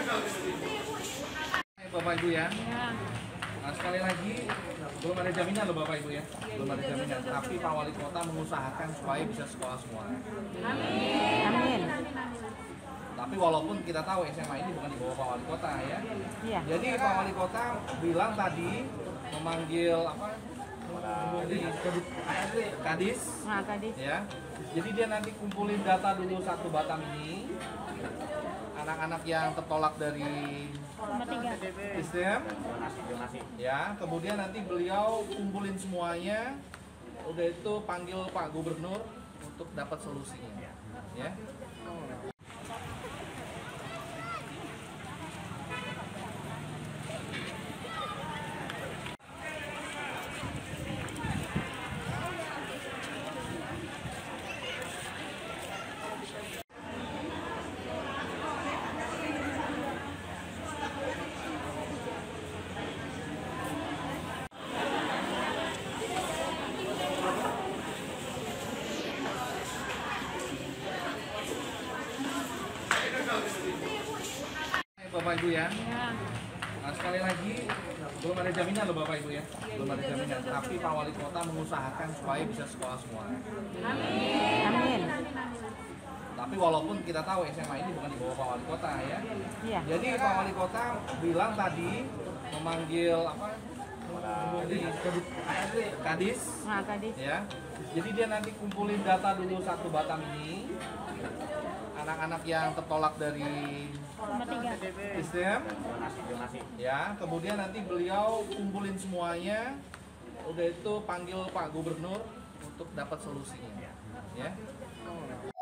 Bapak Ibu ya. Nah, sekali lagi belum ada jaminan loh Bapak Ibu ya. Belum ada jaminan. Tapi Pak Wali Kota mengusahakan supaya bisa sekolah semua. Amin. Tapi walaupun kita tahu SMA ini bukan di bawah Pak Wali Kota ya. Iya. Jadi Pak Wali Kota bilang tadi memanggil apa? Kadis. Nah, Kadis. Ya. Jadi dia nanti kumpulin data dulu satu Batam ini. Anak-anak yang tertolak dari sistem, ya. Kemudian nanti beliau kumpulin semuanya. Udah itu panggil Pak Gubernur untuk dapat solusinya, ya. Bapak Ibu ya. Nah, sekali lagi belum ada jaminan loh Bapak Ibu ya. Belum ada jaminan. Tapi Pak Wali Kota mengusahakan supaya bisa sekolah semua. Amin. Tapi walaupun kita tahu SMA ini bukan di bawah Pak Wali Kota ya. Iya. Jadi Pak Wali Kota bilang tadi memanggil apa? Kadis. Nah, Kadis. Ya. Jadi dia nanti kumpulin data dulu satu Batam ini. Anak-anak yang tertolak dari sistem, ya. Kemudian nanti beliau kumpulin semuanya. Udah itu panggil Pak Gubernur untuk dapat solusinya, ya.